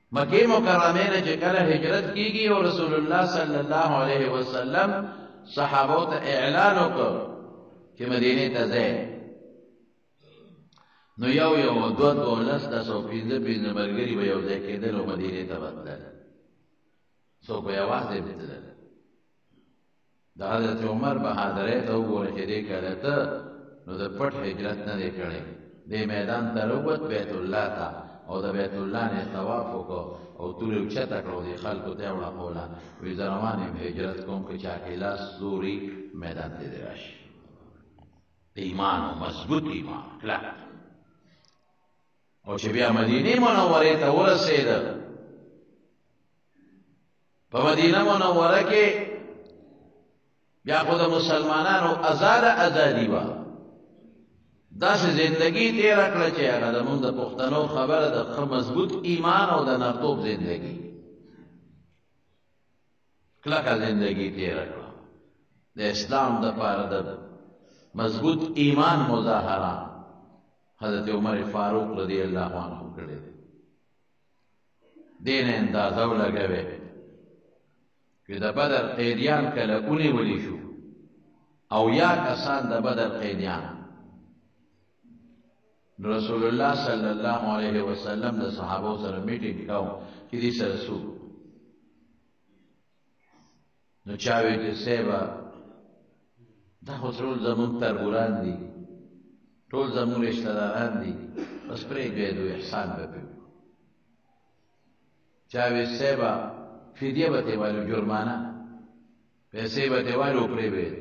مکی مکرمه نه چې کله هجرت کیږي او رسول الله صلی الله علیه وسلم صحابو ته اعلان وکړ چې مدینه ته ځي، نو یو دوه لس تاسو پنځه ملګري به یو ځای کېدل او مدینه ته وتلل، څوک به یوازې تلل. د حضرت عمر بهادرۍ ته وګوره چې دې کله ته نو د پټ هجرت نه دی کړی، دې میدان ته راووت بیت الله ته او د بیت الله نه طواف وکړو او تورې اوچته کړو، دې خلکو ته یې وړاندوله، وایي زه روان یم هجرت کوم که چا کې لاس زوري میدان ته دې راشي. ایمان او مضبوط ایمان کلک. او چې بیا مدینې منورې ته ورسېده، په مدینه منوره کې بیا خو د مسلمانانو ازادي وه، داسې زندگی تیره کړه چې هغه زمونږ د پښتنو خبره د ښه مضبوط ایمان او د نرتوب زندگی، کلکه زندگی تیره کړه، د اسلام دپاره د مضبوط ایمان مظاهره حضرت عمر فاروق رضی الله عنه کړی دی. دې نه اندازه ولګوې چې د بدر قیدیان کله ونیولی شو او یا کسان د بدر قیدیان، رسول الله صلی الله علیه وسلم د صحابو سره میټینګ کاو چې دې سره څوک، نو چا وی چې صاحبه دا خو ټول زمونږ تربوران دي، ټول زمونږ رشته داران دي، بس پرېږدئ دوی احسان به پرې وکړو. چا وی صاحبه فدیه به ترې والو، جرمانه پیسې به ترې والو، پرېږدئ.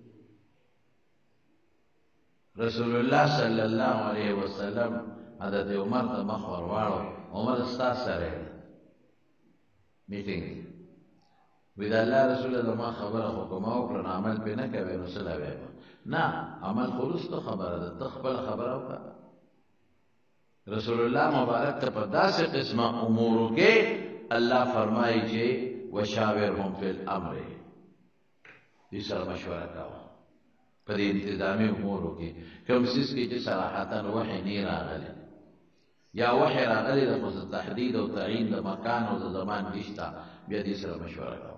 رسول الله صلی الله علیه وسلم حضرت عمر ته مخ ور واړو، عمر ستا سره میټینګ دی، وی د الله رسوله زما خبره خو که ما وکړه نو عمل پرې نه کوې نو څه له ویم؟ نه، عمل خو وروسته خبره ده، ته خپله خبره وکړه. رسول الله مبارک ته په داسې قسمه امورو کې الله فرمایي چې وشاورهم فی الامر، دې سره مشوره کوه په دې انتظامي امورو کې، کوم څیز کې چې صراحتا وحی نه راغلی یا وحی راغلی د خو تحدید او تعیین د مکان او د زمان نشته، بیا دې سره مشوره کوه.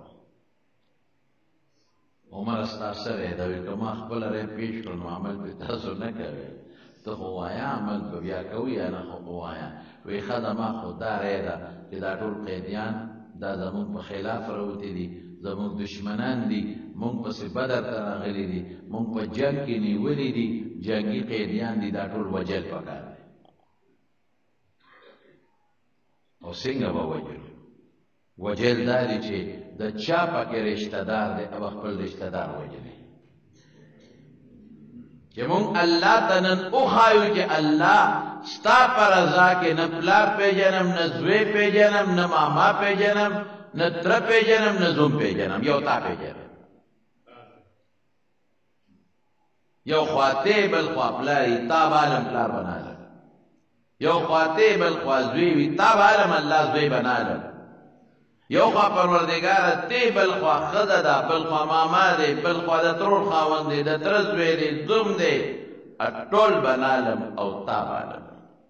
عمر ستا سره دی، وایي که ما خپله رای پیش کړو نو عمل پرې تاسو نه کوئ، ته خو وایه عمل به بیا کوي یا نه خو وایه. وایي ښه ده، ما خو دا رای ده چې دا ټول قیدیان دا زمونږ په خلاف راوتي دي، زمونږ دشمنان دي، مونږ پسې بدر ته راغلي دي، مونږ په جنګ کې نیولي دي، جنګي قیدیان دي، دا ټول وجل پکار دی. او څنګه به وجلو؟ وجل دا دی چې د چا پکې رشته دار دی او خپل رشته دار وجلي، چې مونږ الله ته نن وښایو چې الله ستا په رضا کې نه پلار پیژنم، نه زوی پیژنم، نه ماما پیژنم، نه تره پیژنم، نه زوم پیژنم، یو تا پیژنم. یو خواته بل خوا پلاری، تا بالم پلار بنالم، یو خواته بل خوا زوی وي، تا بالم الله زوی بنالم، یو خوا پروردگار تی بل خوا خزه ده، بل خوا ماما دی، بل خوا د ترور خاوند دی، د تره زوی دی، زوم دی، ټول بنالم او تا بالم.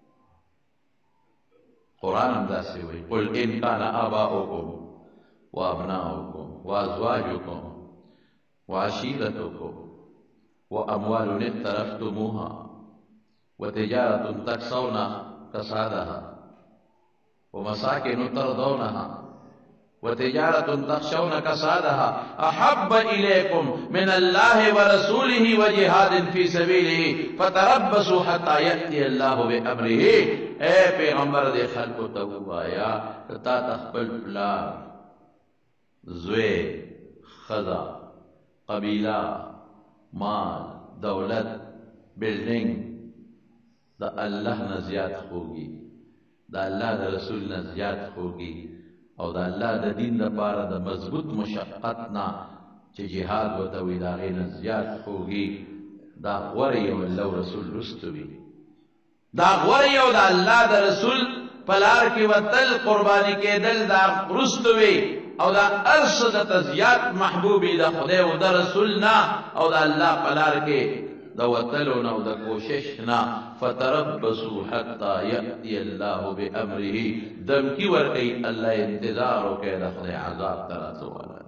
قرآن هم داسې وایي قل ان کان آباؤکم وابناؤکم وازواجکم وعشیرتکم واموال اقترفتموها وتجارة تخشون كسادها ومساكن ترضونها وتجارة تخشون كسادها أحب إليكم من الله ورسوله وجهاد في سبيله فتربصوا حتى يأتي الله بأمره. اے پیغمبر دے خلقو توایا تا تخبل پلار زوی خدا قبیلہ مال دولت بلڈنگ دا اللہ نہ زیاد ہوگی، دا اللہ دا رسول نہ زیاد ہوگی، او دا اللہ دا دین دا پارا دا مضبوط مشقتنا چی جہاد و توی دا غینا زیاد ہوگی، دا غوری و اللہ رسول رستوی، دا غوری و دا اللہ دا رسول پلار کی و تل قربانی کے دل دا رستوی، او دا ارشد تا زیاد محبوبی دا خدای و دا رسولنا، او دا اللہ پلار کے د وتلو نه او د کوشش نه فتربصوا حتى یأتی الله بامره دمکی ورکوي الله انتظار وکړي د خدای عذاب ته راتلو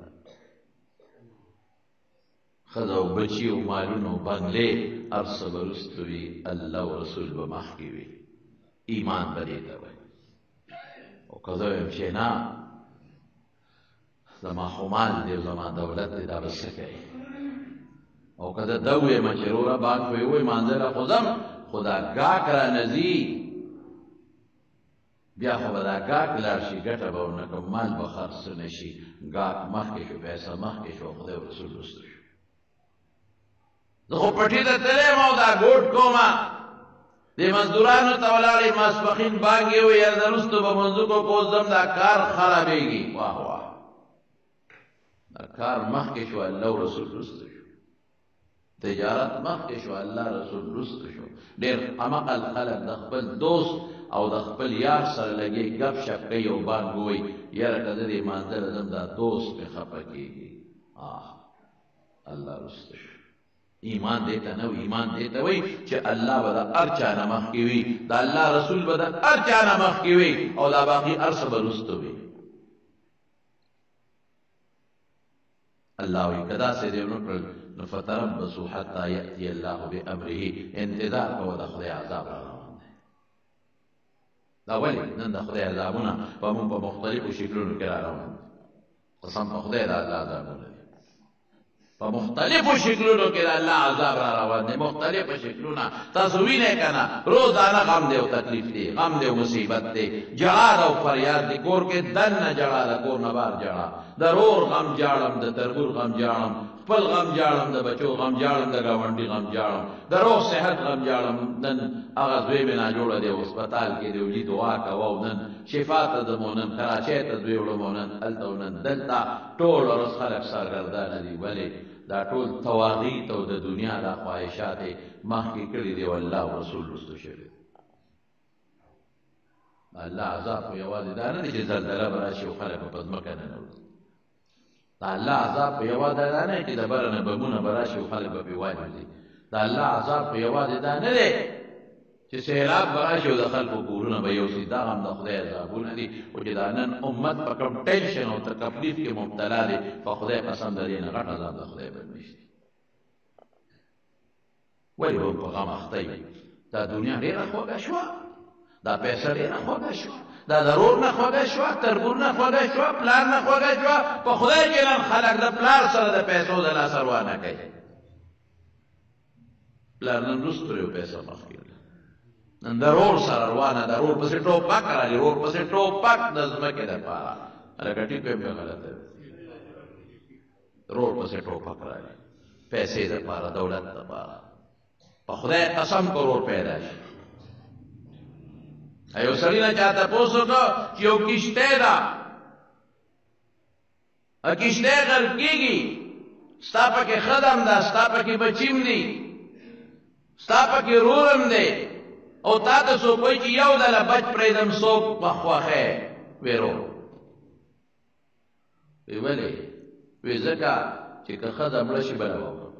ښځه او بچي او مالونه او بنګلې هر څه به وروسته وي الله او رسول به مخکې وي ایمان به دې ته وایي او که زه وایم چې نه زما خو مال دی او زما دولت دی دا به څه کوي او که ده ووایم چې وروره بانک به یې ووایي مانځه خو ځم خو دا ګاک رانه ځي بیا خو به دا ګاک لاړ شي ګټه به ونه کړم مال به خرڅ نه شي ګاک مخکې شو پیسه مخکې شو خدای او رسول وروسته شو زه خو پټي ته تللی یم او دا ګوټ کومه دې مزدورانو ته ولاړې ماسپښین بانګ یې وویل د وروستو به منځوکو کوز ځم دا کار خرابېږي واه واه دا کار مخکې شو الله او رسول وروسته شو تجارت مخکې شو الله رسول وروسته شو ډېر عمقل خلک د خپل دوست او د خپل یار سره لګي ګپ شپ کوي او بانګ ووایي یاره که زه دې مانځه ځم دا دوست مې خفه کېږي الله وروسته شو ایمان دیتا نو ایمان دیتا وی چې الله به د هر چا نه مخکې وي د الله رسول به د هر چا نه مخکې وي او دا باقي هر څه به وروسته وي الله وی که داسې دې ونه کړل نو فتربصوا حتی یأتی الله بامره انتظار کوه د خدای عذاب را روان دی دا ولې نن د خدای عذابونه په موږ په مختلفو شکلونو کې را روان دي قسم په خدای د الله عذابونه دي په مختلفو شکلونو کې د الله عذاب را روان دی مختلفو شکلونه تاسو وینئ که نه روزانه غم دی او تکلیف دی غم دی او مصیبت دی جړا ده او فریاد دی کور کې دننه جړا ده کور نه بهر جړا د رور غم جاړم د تربور غم جاړم خپل غم جاړم د بچو غم جاړم د ګاونډي غم جاړم د روغ صحت غم جاړم نن هغه زوی مې ناجوړه دی هسپتال کې دی ولي دعا کوه او نن شفا ته ځمو نن کراچۍ ته زوی وړم نن هلته او نن دلته ټول ورځ خلک سرګردانه دي ولې دا ټول تواغیت او د دنیا دا خواهشات یې مخکې کړي دي او الله او رسول وروسته شوي الله عذاب خو یوازې دا نه دی چې زلزله به راشي او خلک به په ځمکه ننوځي دا الله عذاب په یوازې دا نه چې د بره نه بمونه به راشي او خلک به پرې والوځي دا الله عذاب په یوازې دا نه دی چې سیلاب به راشي او د خلکو کورونه به یوسي دا هم د خدای عذابونه دي او چې دا نن امت په کوم ټینشن او تکلیف کې مبتلا دی په خدای قسم د دې نه غټ عذاب د خدای به نشي ولې به په غم اخته وي دا دنیا ډېره خوږه شوه دا پیسه ډېره خوږه شوه دا ضرور نه خوږه شوه تربور نه خوږه شوه پلار نه خوږه شوه په خدای کې نن خلک د پلار سره د پیسو د لاسه روانه کوي پلار نن وروسته یو پیسه مخکې نن د رور سره روانه د رور پسې ټوپک راځي رور پسې ټوپک د ځمکې دپاره هلکه ټیپ یې مې غلطه رور پسې ټوپک راځي پیسې دپاره دولت دپاره په خدای قسم کو رور پیدا شي یو سړي نه چا تپوس وکړه چې یو کښتۍ ده کښتۍ غرق کېږي ستا پکې ښځه ده ستا پکې بچیم دي ستا پکې رورم دی او تا ته څوک وایي چې یو ځله بچ پرېږدم څوک به خوښی وی رور وی ولې وی ځکه چې که ښځه مړه شي بله به وکړم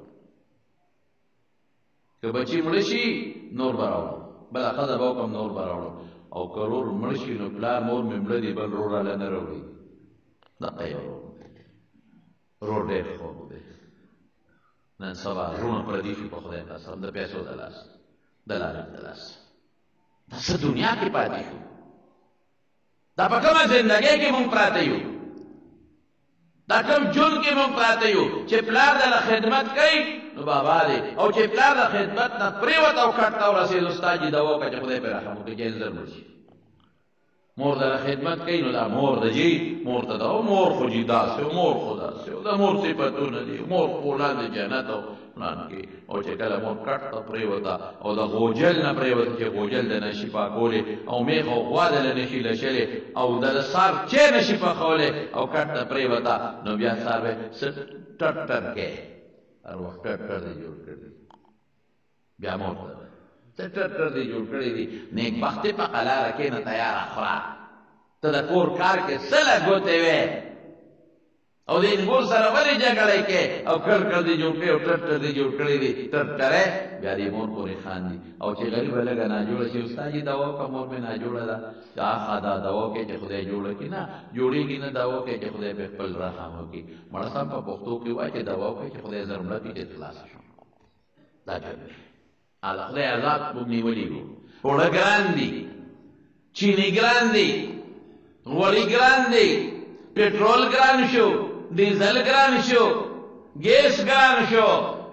که بچي مړه شي نور به راوړم بله ښځه به وکړم نور به راوړم او که رور مړ شي نو پلار مور مې مړه دي بل رور راله نه راوړي دغه یو رور ډېر خوږ دی نن سبا زړونه پردي شي په خدای قسم د پیسو د لاس د لارې د لاس دا څه دنیا کې پاتې شو دا په کومه زندګۍ کې مونږ پراته یو دا کوم ژوند کې مونږ پراته یو چې پلار دله خدمت کوي نو بابا دی او چې پلار د خدمت نه پرېوت او کټ ته ورسېدو ستا جیده وکړه چې خدای پرې رحم وکړي چې ژر مړ شي مور دله خدمت کوي نو دا مور ده جي مور ته دا مور خو جي داسې مور خو داسې د مور صفتونه دي مور خو لاندې جنت او پلان کې او چې کله مور کټ ته پرېوته او د غوجل نه پرېوته چې غوجل د نشي پاکولې او میخ او غوا دله نشي لشلې او د سار چې نشي پخولی او کټ ته پرېوته نو بیا سار به څه ټټ ټټ کې هر وخت ټټ ټټ دی جوړ کړی بیا مور ته څه ټټ ټټ دی جوړ کړی دي نیکبختي په قلاره کښېنه تیاره خوره ته د کور کار کې څه له ګوتې وې او د انګور سره ولې جګړه کې او کړ دې جوړ کړي او ټټر دې جوړ کړي دي ټټره بیا دې مور پورې خاندي او چې غریب لګا نه جوړ شي استاد دې دوا کا مور مې نه جوړه ده دا خدا دوا کې چې خدای جوړ کړي نه جوړيږي نه دوا کې چې خدای په خپل رحم وکړي مړ سم په پښتو کې وایي چې دوا کې چې خدای زرمړه کې خلاص شي دا جوړ الله خدای عذاب وګني وليګو وړ ګراندي چینی ګراندي غوړي ګراندي پټرول ګران شو ډیزل ګران شو ګیس ګران شو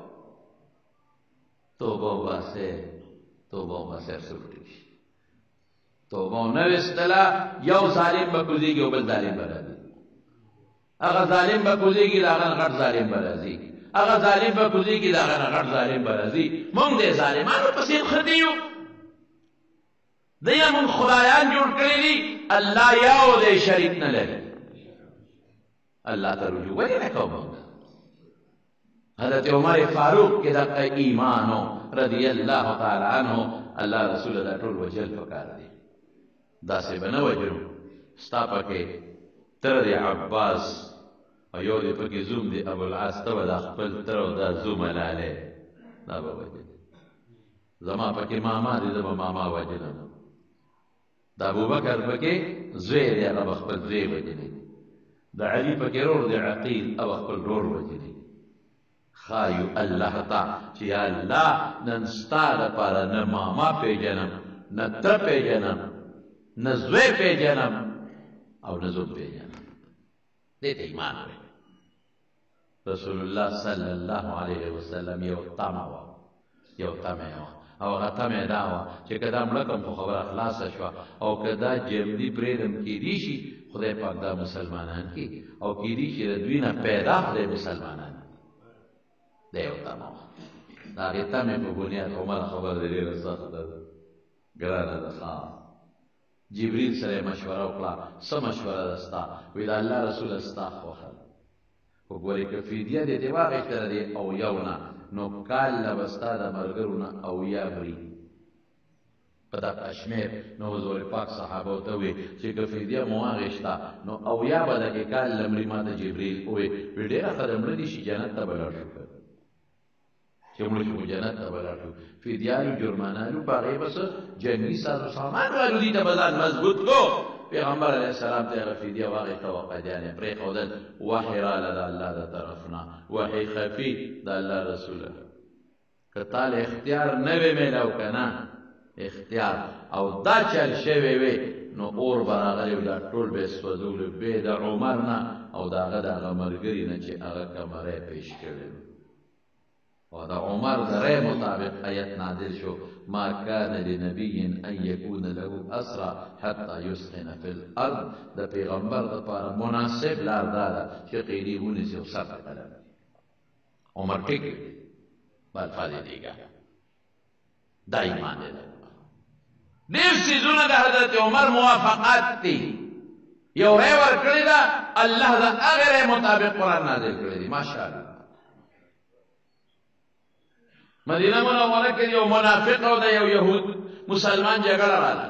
توبه واسه سفري توبه نو استلا یو ظالم به کوزيږي او بل ظالم به راځي هغه ظالم به کوزيږي هغه غټ ظالم به راځي هغه ظالم به کوزيږي هغه غټ ظالم به راځي مونږ دې ظالمانو پسې خديو دیا مونږ خدایان جوړ کړی دي الله یو دې شریک نه لري الله ته رجوع ولې نه کوو حضرت عمر فاروق کې د ایمانو رضی الله تعالی عنہ الله رسول الله ټول وجل پکار دي دا څه بنه وجرو ستا پکې تر دې عباس او یو دې پکې زوم دي ابو العاص ته د خپل تر او د زوم لاله دا به وجه زما پکې ماما دې د ماما وجل د ابوبکر پکې زوی دې هغه خپل زوی وجل د علی پکې رور دې عقیل او خپل رور وجل خایو الله تا چې الله نن ستاره پر نه ماما پیژنم نه تر پیژنم نه زوی پیژنم او نه زوم پیژنم دې ته ایمان وي رسول الله صلی الله علیه وسلم یو تمه او هغه تمه دا وه چې که دا مړه کړم خو خبره خلاصه شوه او که دا جمدي پرېږدم کیدی شي خدای پاک دا مسلمانان کی او کیدی شي د دوی نه پیدا خدای مسلمانان دا یو تمه وه د هغې تمې په بنیاد عمر خبره د ډېره سخته ده ګرانه ده جبریل سره مشوره وکړه څه مشوره ده ستا وایي د الله رسوله ستا خوښه ده خو ګورې که فدیه دې دې واخېستله دې اویو نه نو کال له به ستا د ملګرو نه اویا مري په دغه شمېر نو حضور پاک صحابو ته ووایي چې که فدیه مو واخېسته نو اویا به دغې کال له مري ما ته جبریل ووایي وایي ډېره ښه ده مړه دي شي جنت ته به لاړ شو چې مړه شو جنت ته به لاړ شو فدیانو جرمانانو په هغې به څه جنګي سازو سامان والو دي ته به ځان مضبوط کو پیغمبر علیه السلام ته هغه فدیه واخېسته وقیدیان یې پرېښودل وحی راله د الله د طرف نه وحی خفي د الله رسوله که تا له اختیار نه وې میلاو که نه اختیار او دا چل شوی وې نو اور به راغلی و دا ټول به یې سوځولو بې د عمر نه او د هغه د هغه ملګري نه چې هغه کمره پیش کړی و د عمر د رأی مطابق آیت نازل شو ما كان لنبي ان يكون له اسرى حتى يسخن في الارض د پیغمبر لپاره مناسب لار دا ده چې قیدي ونیسي او سر ته قلم عمر ټیک بل فاضي دیګا دا ایمان دی ډېر څیزونه د حضرت عمر موافقات دي یو رأی ورکړې ده الله د هغې رأی مطابق قرآن نازل کړی دی ماشاءالله مدینه منوره کې یو منافق او د یو یهود مسلمان جګړه راغله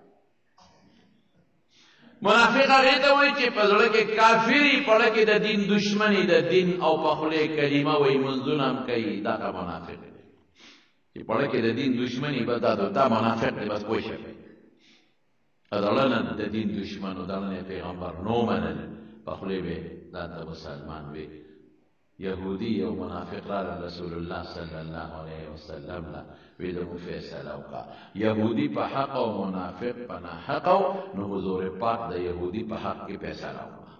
منافق هغې ته وایي چې په زړه کې کافري پړه کې د دین دشمني د دین او په خولې کلمه وایي منځونه هم کوي دغه منافق دی چې پړه کې د دین دشمني به دا منافق دی بس پوه شئ زړه نه د دین دشمن و دغه نه پیغمبر نو منل په خولې به دا ته مسلمان وي یهودی او منافق را رسول الله صلی الله علیه وسلم لا ویل مو فیصله وکړه یهودی په حق او منافق په نه حق نو حضور پاک د یهودی په حق کې فیصله وکړه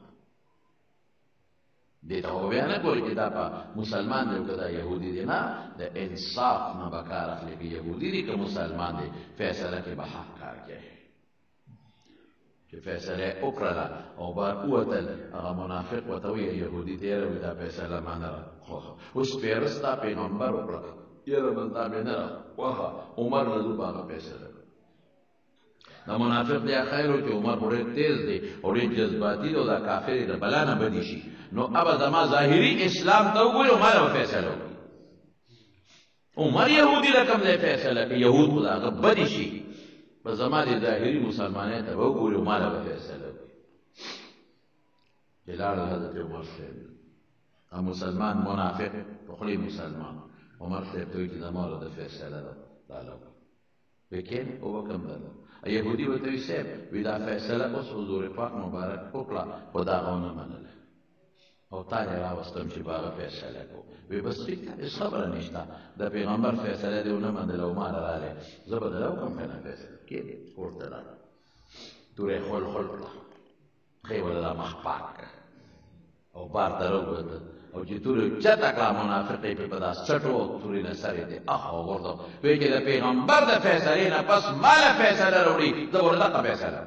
دې ته ویا نه کوي چې دا په مسلمان دی او دا یهودی دی نه د انصاف نه بکار اخلي کې یهودی دی که مسلمان دی فیصله کې به حق کار کوي چې فیصله وکړه او بار ووتل هغه منافق ورته وایي یهودي تېره وي دا فیصله ما نه راخوښه اوس پیرستا پیغمبر وکړه یره بل دا مې نه راخوښه عمر نه ځو په هغه فیصله دا منافق دی خیر و چې عمر خو ډېر تیز دی او ډېر جذباتي دی او دا کافر دی د بلا نه بدي شي نو ابه زما ظاهري اسلام ته وګوري او ما له فیصله وکړي عمر یهودي رقم دی فیصله کوي یهود خو د هغه بدي شي په زما د ظاهري مسلمانۍ ته وګوري او ما له فیصله وکړي چې لاړ حضرت عمر صاحب مسلمان منافق په خولې مسلمان عمر صاحب ته وایي چې زما د فیصله ده دا لکه وکین او وکم ده یهودي ورته وایي صاحب وي دا فیصله اوس حضور پاک مبارک وکړه خو دا هغه ونه منله او تا یې راوستم چې په هغه فیصله کوو وی بس ټیک ده هېڅ خبره نشته د پیغمبر فیصله دې ونه منله او ما له راغلی زه به دله وکړم که نه فیصله کېدې کور ته لاړه توره یې خول خول کړه ښې وله دا مخ پاک کړه او بار ته راووته او چې تورې چته کړه منافق یې په داس چټو او تورې نه سر یې دی اخ او غورځو وایي چې د پیغمبر د فیصلې نه پس ما له فیصله راوړي زه به ورته دغه فیصله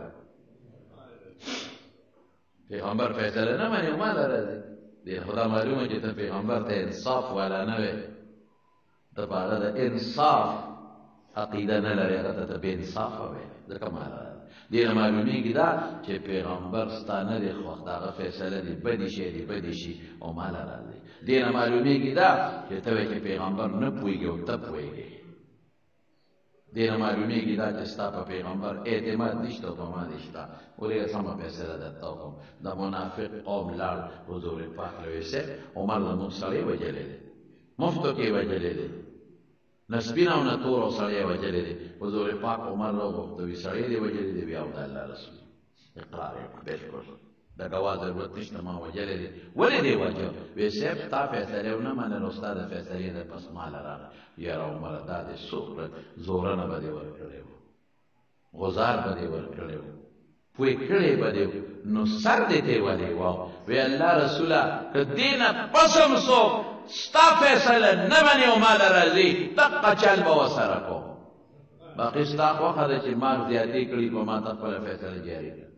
پیغمبر فیصله نه مني او ما له راځي دې خدا معلومه چې ته پیغمبر ته انصاف والا نه وې ته په هغه د انصاف عقیده نه لرې هغه ته بې انصافه وې ځکه ما له دې نه معلومېږي دا چې پیغمبر ستا نه دی خوښ د هغه فیصله دې بدې شي دې بدې شي او ما له راځي دې نه معلومېږي دا چې ته وایې چې پیغمبر نه پوهېږي او ته پوهېږې دې نه معلومېږي دا چې ستا په پیغمبر اعتماد نشته او په ما دې شته ولې سمه فیصله درته وکړم د منافق قوم لاړ حضور پاک له ویې صاحب عمر زموږ سړی وژلی دی مفتو کې یې وژلی دی نه سپینه او نه توره سړی یې وژلی دی حضور پاک عمر راوغوښته وي سړی دې وژلی دی بیا او د الله رسول اقرار یې وکړ بلکل د ګواه ضرورت نشته ما وژلی دی ولې دې وژه ویې صاحب ستا فیصلې ونه منل او ستا د فیصلې نه پس ما له راغله یاره عمره دا دې څومره زورنه به دې ورکړی و غزار به دې ورکړی و پوی کړی به دې نو سر دې ته ولې و وی الله رسوله که دې نه پس هم څوک ستا فیصله نه مني او ما له راځي دقه چل به ورسره کوم باقي ستا خوښه ده چې مال زیاتې کړي په ما ته خپله فیصله جاري کړه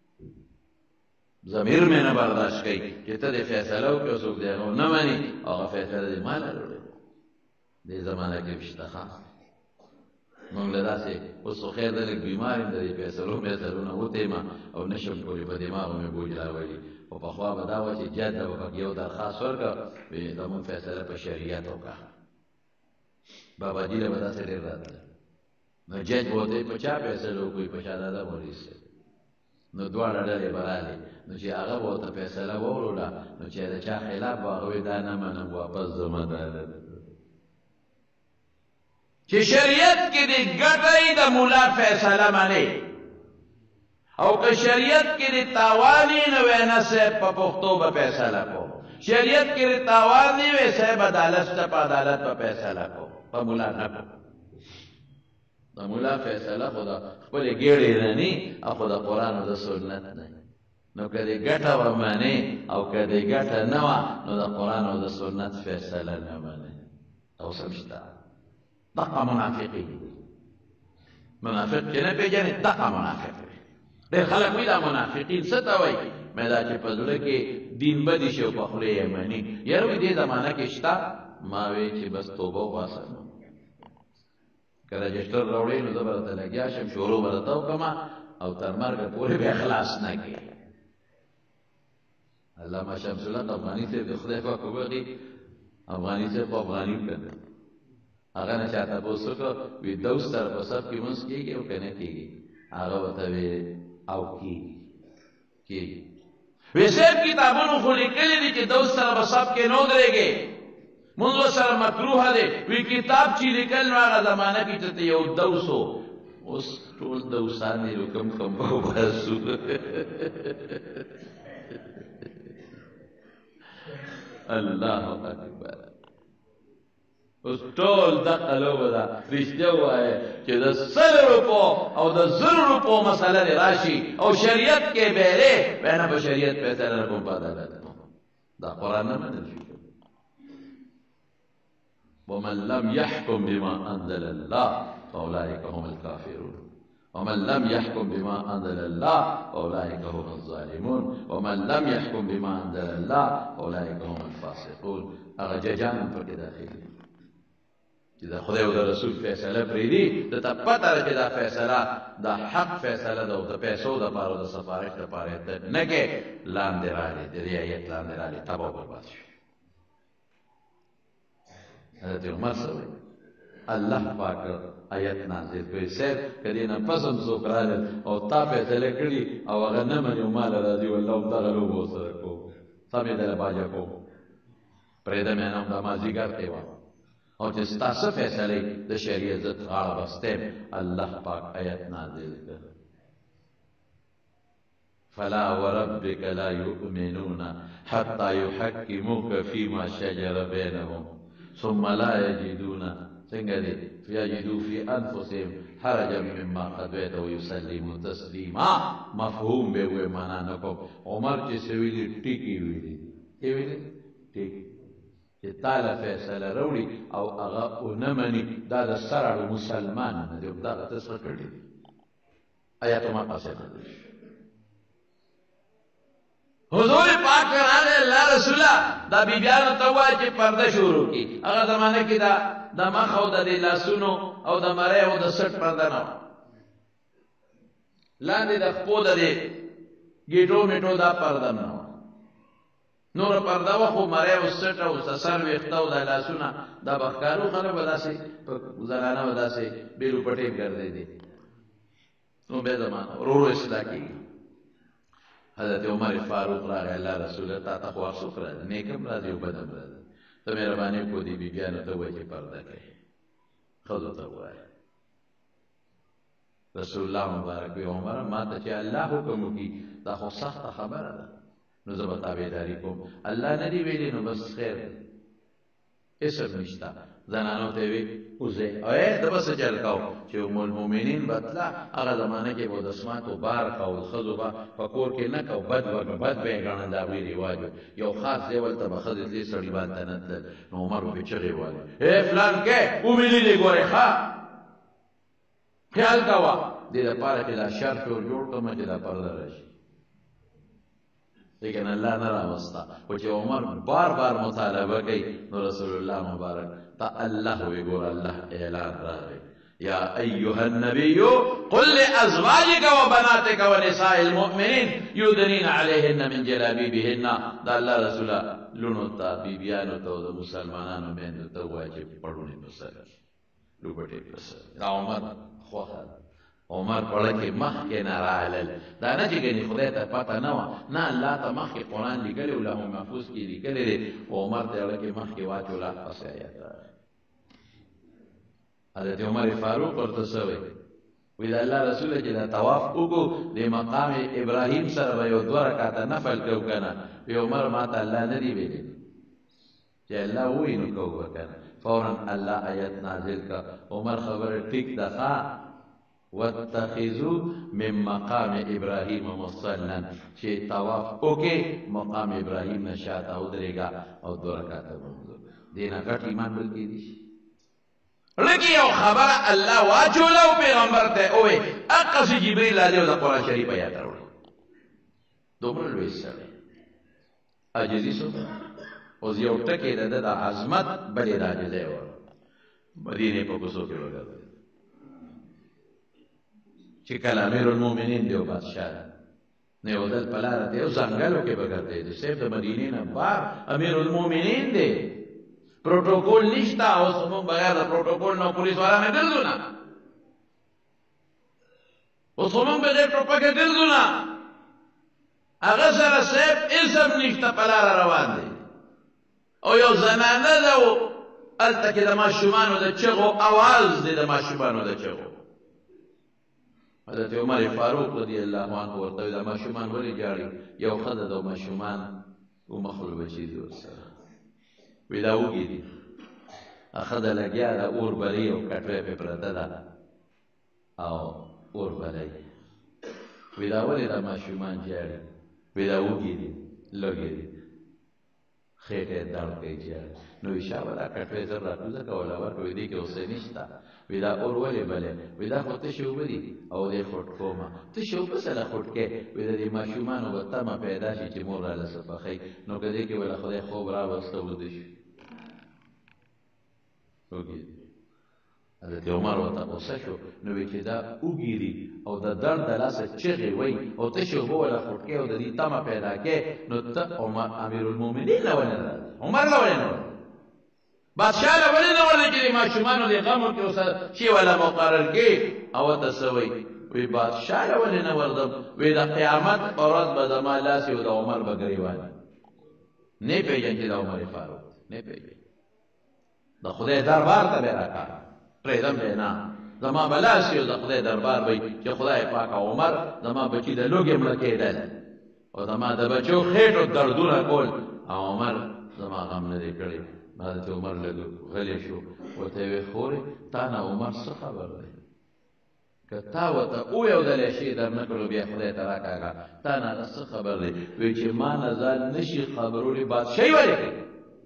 ضمیر مې نه برداشت کوي چې ته دې فیصله وکړې او څوک دې هغه نه مني او هغه فیصله دې ما له راوړې دې زمانه کې شته ښه مونږ له داسې اوس خو خیر ده لږ بیمار یم د دې فیصلونه وتېمه او نشم کولی په دماغو مې بوج راولي خو پخوا به دا وه چې جج ته به پکې یو درخواست ورکړه وایي زمونږ فیصله په شریعت وکړه باباجي له به داسې ډېر راتله نو جج به ورته په چا فیصله وکړي په شهزاده مولوي صاحب نو دواړه ډلې به رالې نو چې هغه به ورته فیصله ووړله نو چې د چا خلاف به هغه وایي دا نه منم واپس ځم عدالت چې شریعت کې دې ګټئ د ملا فیصله منې او که شریعت کې دې تاوان یې نه وی نه صاحب په پښتو به فیصله کوم شریعت کې دې تاوان نه وی صاحب عدالت ته په عدالت به فیصله کوم په ملا نه کوم د ملا فیصله خو د خپلې ګېډې نه ني او خو د قرآن او د سنت نه نو که دې ګټه ومنې او که دې ګټه نه وه نو د قرآن او د سنت فیصله نه منې او څه شته دقه منافقین منافق چې نه پېژنې دقه منافق دی ډېر خلک وایي دا منافقین څه ته وایي مې دا چې په زړه کې دین بدي شي او په خولې یې مني یاره وایي دې زمانه کې شته ما وایي چې بس توبه وباسم که رجسټر راوړې نو زه به درته لګیا شم شروع به درته وکړم او تر مرګه پورې به اخلاص نه کړې علامه شمس الحق افغاني صاحب د خدای پاک وبخښي افغاني صاحب خو افغاني کنه هغه نه چا تپوس وکړ وی دوس سره په صف کې لمونځ کېږي او که نه کېږي هغه ورته وی او کېږي وی صاحب کتابونو خو لیکلي دي چې دوس سره په صف کې نه ودرېږې مونځ ورسره مکروه دی وی کتاب چې لیکل نو هغه زمانه کې چې ته یو دوس و اوس ټول دوسان دي نو کم کم به وباسو الله اکبر اوس ټول دقه لوبه ده رښتیا ووایه چې د 100 روپو او د 0 روپو مسله دې راشي او شریعت کې بیرې بیا نه په شریعت فیصله نه کوم په عدالت دا قرآن نه منل شي ومن لم يحكم بما أنزل الله فأولئك هم الكافرون ومن لم يحكم بما أنزل الله فأولئك هم الظالمون ومن لم يحكم بما أنزل الله فأولئك هم الفاسقون هغه ججان پکې داخلي چې د خدای او د رسول فیصله پرېږدي درته پته ده چې دا فیصله د حق فیصله ده او د پیسو دپاره او د سفارش دپاره یې ته نه کې لاندې راغلې د دې ایت لاندې راغلې تباه برباد شي حضرت عمر څه وایي الله پاک آیت نازل کړي. صاحب که دې نه پس هم څوک راغلل او تا فیصله کړي او هغه نه مني او ماله راځي والله همدغه لوبه ورسره کوم، سم یې دله باجه کوم، پرېږده مې نه همدا مازدیګر کې وه او چې ستا څه فیصلې د شریعت ضد غاړه بستیم، الله پاک آیت نازل کړ. فلا وربك لا يؤمنون حتى يحكموك فيما شجر بينهم ثم لا يجدون څنګه دي يجدوا في انفسهم حرجا مما قضيت ويسلموا تسليما. مفهوم به وې معنا نه کوم. عمر چې څه ویلي ټیکې ویلي، څه ویلي؟ ټیکې. چې تاله فیصله راوړي او هغه ونه مني دا د سرړ مسلمان نه دی، همدغه ته څه کړي آیات مقاصد. حضور پاک راغی الله رسوله دا بیبیانو ته وایي چې پرده شروع کړي. هغه زمانه کې د مخ او د لاسونو او د مرۍ او د سټ پرده نه وه، لاندې د خپو د دې ګېټو میټو دا پرده نه وه، نوره پرده وه خو مرۍ او سټ او د سر ویښته او د لاسونه دا به ښکارو. خلک به داسې زنانه به داسې بیلو پټې ګرځېدې. نو بیا زمانه ورو ورو اصلاح کېږي. حضرت عمر فاروق راغی الله رسوله تا ته خو هر څوک راځي، نیک هم راځي او بد هم راځي، ته مهرباني وکړو دې بیبیانو ته ووایه چې پرده کوي، ښځو ته ووایه. رسول الله مبارک وی عمره ما ته چې الله حکم وکړي دا خو سخته خبره ده، نو زه به تابعداري کوم. الله نه دي ویلي نو بس خیر اسم نشته. زنانو ته وی وځئ او د به څه چل کوو چې ام المؤمنین به تله. هغه زمانه کې به دسماتو بار کول، ښځو به په کور کې نه کو، بد به یې ګڼل، د هغوی رواج و. یو خاص ځای ولته به ښځې تلې سړي باندې نه تلل. نو عمر به چغې وهلې فلان کې ومینې دې ګورې ښه خیال کوه، دې دپاره چې دا شر شور جوړ کړمه چې دا پرده راشي. لیکن الله نه راوسته، خو چې عمر بار بار مطالبه کوي نو رسول الله مبارک تا الله وی ګور الله اعلان راغی یا ایها النبی قل لازواجك وبناتك ونساء المؤمنین یدنین علیهن من جلابیبهن. دا الله رسوله لونو ته بیبیانو ته د مسلمانانو میندو ته وایي چې پړونې په سر لوبټې په سر. دا عمر خوښه عمر پړه کې مخکې نه راغلل. دا نه چې ګنې خدای ته پته نه وه، نه الله ته مخکې قرآن لیکلی و، لوح محفوظ کې لیکلی دی، خو عمر ته اړه کې مخکې واچوله پسې آیت راغی. حضرت عمر فاروق ورته څه وایي؟ وی د الله رسوله چې دا طواف وکړو د مقام ابراهیم سره به یو 2 رکعته نفل کوو که نه؟ وی عمر ما ته الله نه دی ویلی، چې الله ووایي نو کوو به که نه. فورا الله آیت نازل کړه. عمر خبره ټیک ده ښه واتخذوا من مقام ابراهیم مصلا، چې طواف وکې مقام ابراهیم نه شاته ودرېږه او 2 رکعته لمونځ. دې نه غټ ایمان بل کېدی شي؟ لکه یو خبره الله واچوله او پیغمبر ته ووایي هغسې جبریل راځي او د قرآن شریف آیات راوړي. دومره لوی سړی عاجزي څومره. اوس یو ټکی د ده د عظمت بلې د عاجزۍ وه. مدینې په کوڅو کې وګرځېد چې کله امیر المؤمنین دی او بادشاه دی، نو یو ځل په لاره ته یو ځنګلو کې به ګرځېدی. صاحب د مدینې نه بار امیر المؤمنین دی، پروتوکول نشته. اوس موږ بغیر د پروتوکول نه پولیس والا نه ګرځو نه، اوس موږ بغیر ټوپکه ګرځو نه. هغه سره صاحب اسم نشته، په لاره روان دی او یو زنانه ده او هلته کې د ماشومانو د چغو اواز دی، د ماشومانو د چغو. حضرت عمر فاروق رضی الله عنه ورته وی دا ماشومان ولې جاړي؟ یو ښځه ده او ماشومان ومخلو بچي دي ورسره. وی دا وږي دي، ښځه لګیا ده اور بلې او کټوۍ پې پرته ده او اور بلی. وی دا ولې دا ماشومان جاړي؟ وی دا وږي دي لږې دي، خېټه یې درد کوي جاړي. نو وی شابه دا کټوۍ زر راکوزه که وله ورکړه. وی دې کې اوسۍ نشته. وی دا اور ولې بلی؟ وی دا خو تشې اوبه دي او دې خوټ کومه. تشې اوبه سره خوټ کې؟ وی د دې ماشومانو به تمه پیدا شي چې مور راله څه پخوي، نو که دې کې وله خدای خوب راوسته وده شي. حضرت عمر ورته غوسه شو. نو وی چې دا اوږي دي او د درد د لاسه چغې وایي او تشې اوبه وله خوټ کې او د دې تمه پیدا کې، نو ته امیر المؤمنین له ولې نه راځې؟ عمر له ولې نه راځې؟ بادشاہ له ولې نه ورځي چې د ماشومانو د غمو کې اوس شي والا مقرر کې او ته څه وایي وی بادشاہ له ولې نه ورځم وی د قیامت په ورځ به زما لاس یو د عمر به ګریوان نه پېژني چې د عمر فاروق نه پېژني د خدای دربار ته به راکړه پرېږدم به نه زما به لاس یو د خدای دربار وی چې خدای پاک عمر زما بچي د لوږې مړه کېدل او زما د بچو خېټو دردونه کول او عمر زما غم نه دی کړی حضرت عمر لږ غلی شو ورته یې ویې خورې تا نه عمر څه خبر دی که تا ورته ویودلی شي در نه کړو بیا خدای ته راکاږه تا نه څه خبر دی وی چې ما نه ځان نشي خبرولی بادشاهي ولې کوي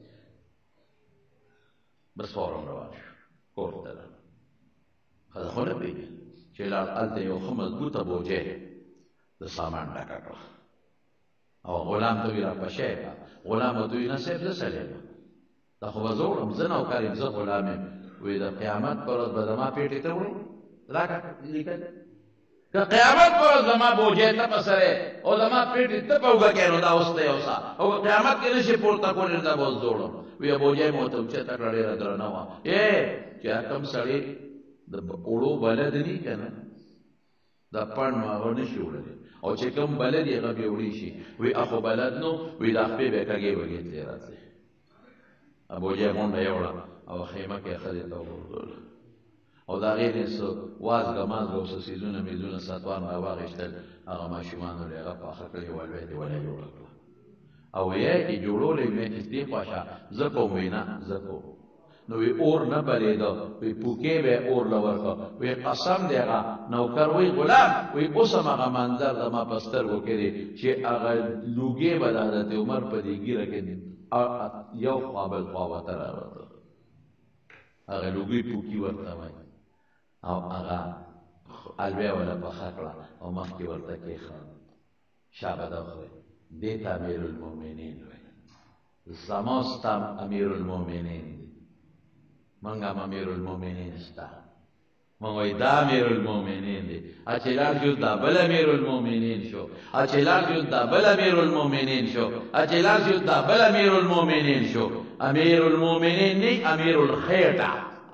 بس فورا روان شو کور ته لاړ ښځه خو نه پوهېږي چې لاړ هلته یو ښه مضبوطه بوجۍ د سامان ډکه کړه او غلام ته وی راپشی کړه غلام ورته وي نه صاحب زه سړی یم دا خو به زه وړم زه نوکر یم زه غلام یم وی د قیامت پر ورځ به زما پیټې ته وړې راکړه لیکل که قیامت پر ورځ زما بوجۍ ته په سر او زما پیټې ته په اوږه کې نو دا اوس ته یو سا او که قیامت کې نشي پورته کولی نو دا به اوس زه وړم وی بوجۍ مې ورته اوچته کړه ډېره درنه وه چې کوم سړی د اوړو بلد ني که نه دا پڼ نو هغه نشي وړلی او چې کوم بلد یې هغه بې وړی شي وی اخو بلد نو وی دا خپې به یې کږې وږې تلې راځي بوجۍ غونډه یې وړه او خیمه کې یې ښځې ته وغورځوله او د هغې نه څه وازګه مازګه او څه څیزونه میزونه ساتوان را واخېستل هغه ماشومانو له هغه پاخه کړې ولوی دې وله جوړه کړه او یې چې جوړولی وی چې دې خوا شه زه کوم وی نه زه کوم نو وی اور نه بلېده وی پوکې به یې اور له ورکړه وی قسم دی هغه نوکر وی غلام وی اوس هم هغه منظر زما په سترګو کې دی چې هغه لوګې به د حضرت عمر په دې ږیره کې یو خوا بل خوا ورته راوته هغه لوګۍ پوکي ورته وایي او هغه الوی ولا پخه کړه او مخکې ورته کېښوده شابه دا خورئ دې ته امیر المؤمنین وایي زما ستا امیر المؤمنین دی موږ هم امیر المؤمنین شته موږ وایي دا امیر المؤمنین دی چې لاړ شو دا بل امیر المؤمنین شو چې لاړ شو دا بل امیر المؤمنین شو چې لاړ شو دا بل امیر المؤمنین شو امیر المؤمنین نه امیر الخیر ده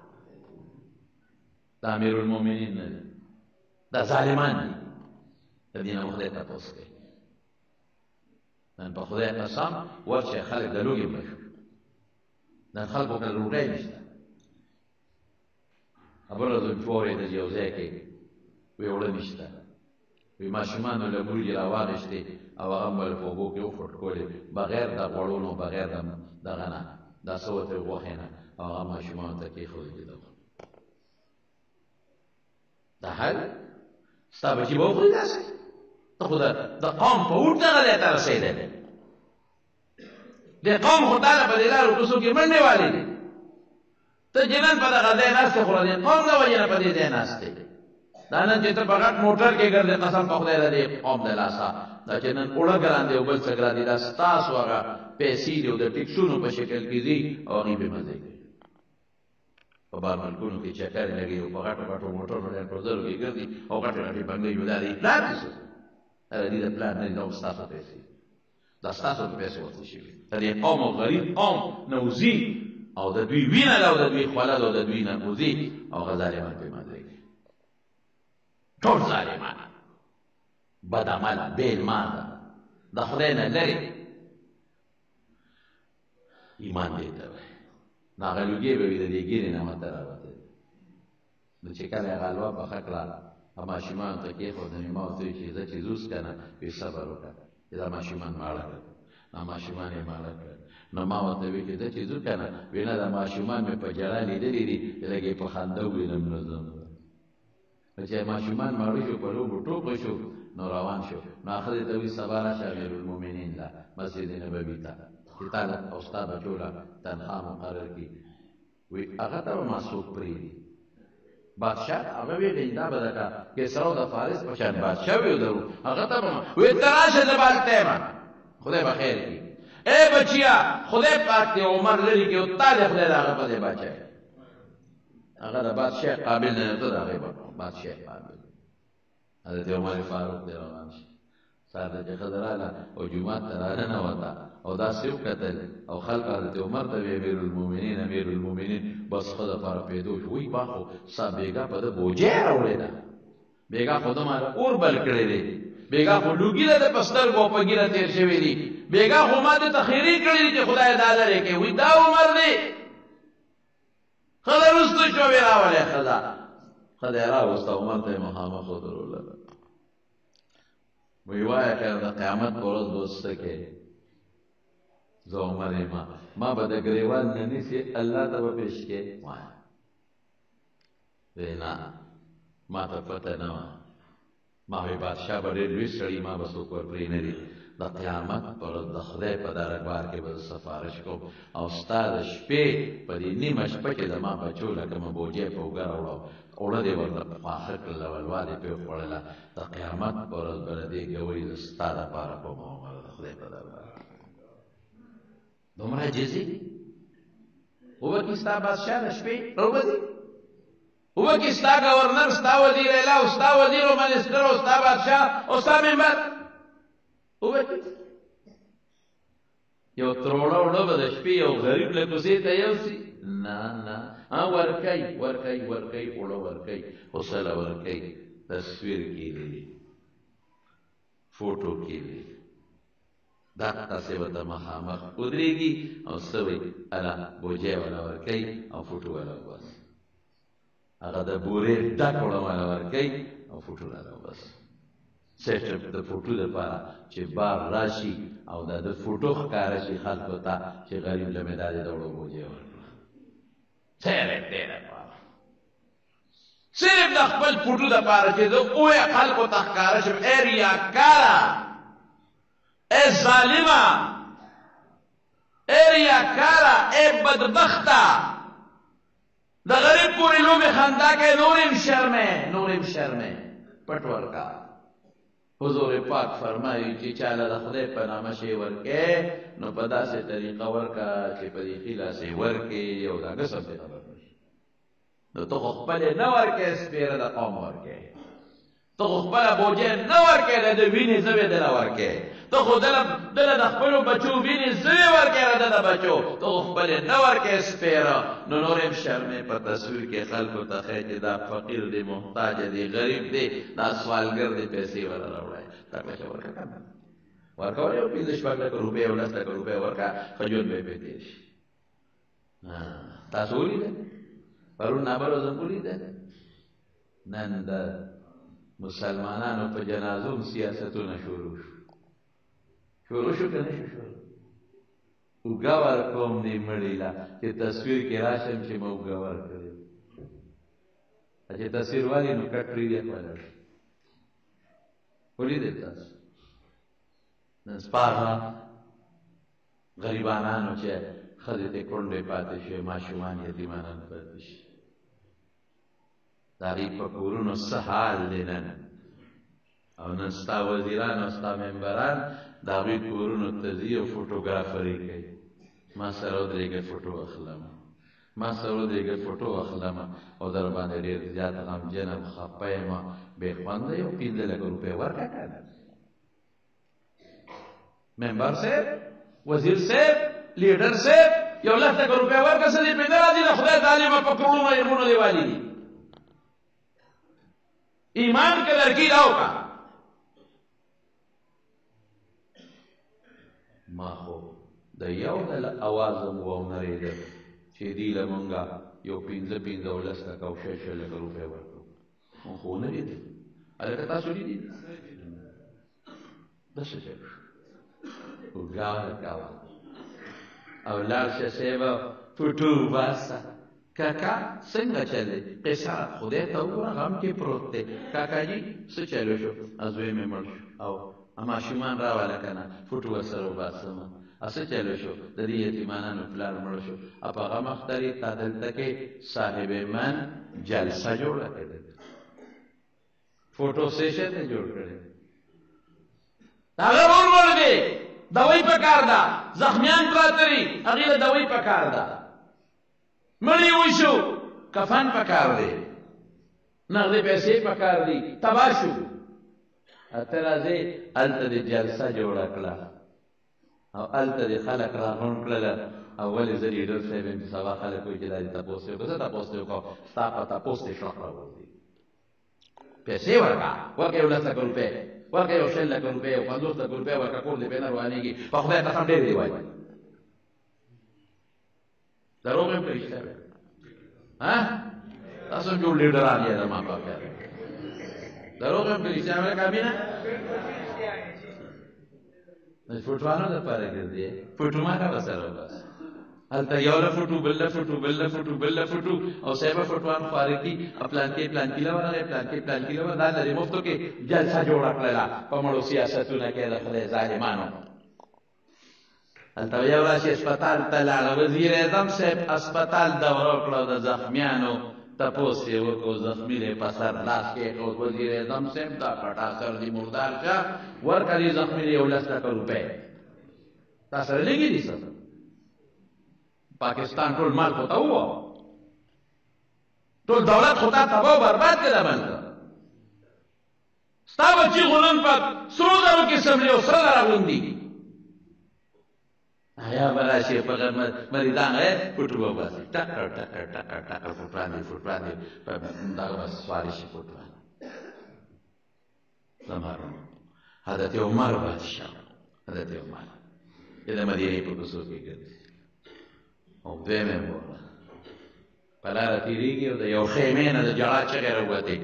دا امیر المؤمنین نه دی دا ظالمان دي د دې نه خدای تپوس کوي نن په خدای قسم ورشه خلک د لوږې مړه شو نن خلکو ته ډوډۍ نشته خبره ده چورې د یو ځای کې وی اوړه نشته وی ماشومانو له موږ را واغېستې او هغه هم په اوبو کې وفټ کولې بغیر د غوړو نو بغیر د دغه نه دا څه ورته غوښې نه او هغه ماشومانو ته کېښودلې دا حل ستا بچي به وخوري داسې ته خو د قوم په اوټ دغه ځای ته رسېدلی د قوم خو تا له په دې لارو کوڅو کې منډې والې دي ته جنن په دغه ځای ناست خو د قوم د وجې نه په دې ځای ناست دی دا نن چې ته په غټ موټر کې ګرځې قسم په خدای د دې قوم د لاسه دا چې نن اوړه ګران دی او بل څه ګران دي دا ستاسو هغه پیسې دي او د ټکسونو په شکل کې دي او هغې بې مزې کوي په بار ملکونو کې چکرې لګوي او په غټو غټو موټرو ډېر پرزرو کې ګرځي او غټې غټې بنګلې وي دا د پلار دي څه دا د دې د پلار نه دي دا ستاسو پیسې دا ستاسو په پیسو ورته شوي د دې قوم او غریب قوم نه وځي او د دوی وینه ده او د دوی خوله ده او د دوی نه وځي او هغه ظالمان پرې مزې کوي ټول ظالمان بد عمله بې ایمانه د خدای نه لرې ایمان دې ته وایي نو هغه لوګې به وي د دې ګیرې نه ماته راوتلې نو چې کله یې غلوا پخه کړه ماشومانو ته کېښودلې ما ورته وویل چې زه چې زوس که نه وی صبر وکړه چې دا ماشومان ماړه کړل دا ماشومان یې ماړه کړل نو ما ورته ویل چې زه چې ځو که نه وی نه دا ماشومان مې په ژړا لیدلي دي چې لږ یې په خندا ووینم نو ځم نو چې ماشومان ماړه شو په لوبو ټوپه شو نو روان شو نو ښځې ته وایي سبا راشه امیرالمؤمنین له مسجد نبوي ته چې تا له او ستا بچو له تنخوا مقرر کړي وی هغه ته به ما څوک پرېږدي بادشاه هغه ویلې دا به لکه کسرا د فارس په شان بادشاه وي درو هغه ته به وی ته راشه زه به هلته یم خدای به خیر کړي ای بچیا خدای پاک دې عمر لرې کړي او تا دې خدای د هغه په ځای بچوي هغه د بادشاه قابل نه ته د هغې بادشاه قابل حضرت عمر فاروق دې روان شي سار ته چې ښځه راغله او جومات ته راننوته او داسې وکتل او خلک حضرت عمر ته وی امیر المؤمنین امیر المؤمنین بس ښځه پاره پیدو شو وی با خو ستا بیګا په ده بوجۍ راوړې ده بیګا خو ده ماله اور بل کړی دی بیګا خو لوګي ده د په سترګو او په ږیره تېر شوي دي بیګا خو ما ده ته خیرې کړي دي چې خدای دا لرې کوي وی دا عمر دی ښځه وروسته شوې راولې ښځه ښځه یې راوسته عمر ته یې مخامخ ودروله وی وایه که د قیامت په ورځ به اوس څه کوې زه عمر یم ما به د ګریوان نه نیسې الله ته به پیش کې وایه وی نه ما ته پته نه وه ما وی بادشاه به ډېر لوی سړي ما به څوک ورپرې نه دي د قیامت په ورځ د خدای په دربار کې به سفارش کوم او ستا د شپې په دې نیمه شپه کې زما بچو لکه مه بوجۍ په اوږه راوړه اوړه دې ورته پاخه کړله ولوا دې پرې وخوړله د قیامت په ورځ به د دې ګوري زه ستا دپاره کوم عمر د خدای په دربار دومره عجزي وبکي ستا بادشاه د شپې راوبځي وبکي ستا ګورنر ستا وزیر اعلی او ستا وزیر او منستر او ستا بادشاه او ستا ممبر وبکي یو تروړه وړه به د شپې یو غریب له کوڅې ته یوسي نه نه ورکوي ورکوي ورکوي اوړه ورکوي حوصله ورکوي تصویر کېږي فوټو کېږي دقسې به ته مخامخ ودرېږي او څه وایي اله بوجۍ والا ورکوي او فوټو والا وباسي هغه د بورې ډک وړه والا ورکوي او فوټو والا وباسي سیټ د فوټو دپاره چې بار راشي او د فوټو ښکاره شي خلکو ته چې غریب له مې دا دې د وړو بوجۍ ورکړه صرف دې دپاره صرف د خپل فوټو دپاره چې زه ووایه خلکو ته ښکاره شم ای ریاکاره ای ظالمه ای ریاکاره ای بدبخته د غریب پورې لومې خندا کوې نور یم شرمې نور یم شرمې پټ ورکه حضور پاک فرمایي چې چاله د خدای په نامه شی ورکې نو په داسې طریقه ورکه چې په دې ښي لاسې ورکې او دا قسم دې خبر نه شي نو ته خو خپلې نه ورکې سپېره د قوم ورکې ته خو خپله بوجۍ نه ورکې د ده وینې زه به دله ورکې ته خو دله د خپلو بچو وینې زه یې ورکې د ده د بچو ته خو خپلې نه ورکې سپېره نو نور یم شرمې په تصویر کې خلکو ته ښایي چې دا فقیر دی محتاج دی غریب دی دا سوالګر دی پیسې وله راوړی تکړه ورکه که نه ورکوه یو پنځه شپږ لکه روپۍ او لس لکه روپۍ ورکه ښه ژوند به یې پرې تېر شي تاسو ولیدل پرون نابل ورځم ولیدل نن د مسلمانانو په جنازو سیاستونه شروع شو که نه شو شروع اوږه ورکوم دې مړي له چې تصویر کې راشم چې ما اوږه ورکړې چې تصویر والي نو کټ پرېږدي خپله ولیدل تاسو نن سپاغه غریبانانو چې ښځې ته کونډې پاتې شوې ماشومان یتیمانان پاتې شي د هغې په کورونو څه حال دی نن او نن ستا وزیران او ستا ممبران د هغوی کورونو ته ځي او فوټوګرافري کوي ما سره ودرېږه فوټو اخلم ما سره ودرېږه فوټو اخلم او در باندې ډېر زیات غمجن یم خفه یم بې خونده یو پنځه لکه روپۍ ورکړه که نه ممبر صاحب وزیر صاحب لیډر صاحب یو لس لکه روپۍ ورکړه څه دې پرې نه راځي د خدای تعلیمه په کروڑونو علمونو دې والي دي ایمان که درکي دا وکړه ما خو د یو ډله اواز هم واونرېده چې دوی له مونږه یو پنځه پنځه او لس لکه او شل شل لکه روپۍ ورکړو مونږ خو ونه لیدل هلکه تاسو لیدي داسې شی اوږه ورکوه او لاړ شه صاحبه فوټو وباسه کاکا څنګه چل دی قصه خدای ته وګوره غم کې پروت دی کاکاجي څه چل وشو زوی مې مړ شو او ماشومان راواله که نه فوټو ورسره وباسم څه چل وشو د دې یتیمانانو پلار مړ شو په هغه مخترې تا دلته کې صاحب من جلسه جوړه کړې فوټو سیشن یې جوړ کړی هغه ور مړ دی دوی پکار ده زخمیان پراته دي هغې له دوی پکار ده مړی وشو کفن پکار دی نغدې پیسې پکار دي تباه شو ته راځې هلته دې جلسه جوړه کړه او هلته دې خلک راغونډ کړله او ولې زه لیډر صاحب یم چې سبا خلک وایي چې دا دې تپوس دې وکړه زه تپوس دې وکړم ستا په تپوس دې شوق راوځي پیسې ورکړه ورکړه 11 لکه روپۍ ورکړه 6 لکه روپۍ او 50 لکه روپۍ ورکړه کور دې پرې نه روانېږي په خدای قسم ډېر دې وایي دروغ یم که رښتیا ویم تاسو هم جوړ لیډران یې زما په خیال دروغ یم که رښتیا ویم کابینه فوټوانو دپاره ګرځې فوټو ما کوه سره بس هلته یو له فوټو بل له فوټو بل له فوټو بل له فوټو او صاحبه فوټوان خواره کي پلانکې له ورغی پلانکې له ورغی دا لرې مفتو کې جلسه جوړه کړله په مړو سیاستونه کې د خدای ظالمانو هلته یو راشي اسپتال ته لاړه وزیر اعظم صاحب اسپتال دوره وکړه د زخمیانو تپوس یې وکړو زخمي دی په سر لاس کېښود وزیر اعظم صاحب دا پټا سر دي مردار شه ورکړه دې زخمي دی 11 لکه روپۍ تا سره لږې دي څه پاکستان ټول مال خو ته ووه ټول دولت خو تا تباه و برباد کړه بلته ستا بچي خو نن په سرو زرو کې سملي او سره راغوندي یا به راشي په مریدان فوټو به وباسي ټکر ټکر ټکر ټکر فوټوان دي په دغه به سواري شي فوټوان زما حضرت عمر بادشاه حضرت عمر یې د مدینې په کوڅو کې ګرځي او دویم یې وویل په لاره تېرېږي او د یو خیمې نه د ژړا چغې راووتې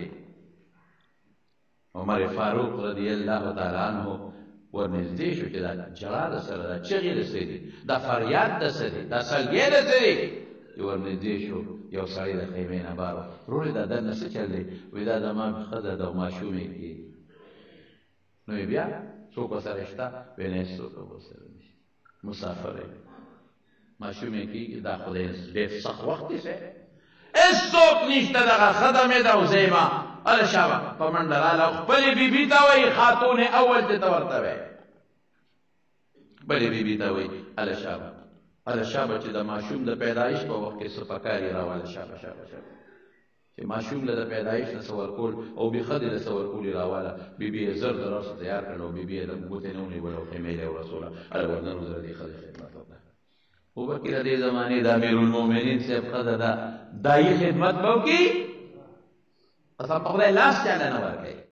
عمر فاروق رضی الله تعالی عنه ورنږدې شو چې دا ژړا د سره دا چغې د څه دي دا فریاد د څه دی دا سلګۍ د څه دی چې ورنږدې شو یو سړی د خیمې نه بار ورور یې دا دننه څه چل دی وایي دا زما ښځه ده او ماشوم یې کېږي نو یې بیا څوک ورسره شته وایي نه هېڅوک ورسره نشته مسافر یې ماشوم یې کېږي دا خدای ډېر سخت وخت دی هېڅوک نشته دغه ښځه مې ده او زه یې اله شابه په منډه راله خپلې بیبي ته وایي خاتون اول چې ته ورته وایي خپلې بیبي ته وایي اله شابه چې د ماشوم د پیدایش په وخت کې څه پکار یې راوله شابه چې ماشوم له د پیدایش نه څه ورکول او بې ښځې له څه ورکول یې راوله بیبي یې زر د راسو تیار کړل او بیبي یې د ګوتې نه ونیول او خیمې له یې ورسوله اله ورننو زره دې ښځې خدمت وکړه ابوبکر د دې زمانې د امیرالمؤمنین صاحب ښځه ده دایي خدمت به وکړي قسم په خدای لاس چاله نه ورکوي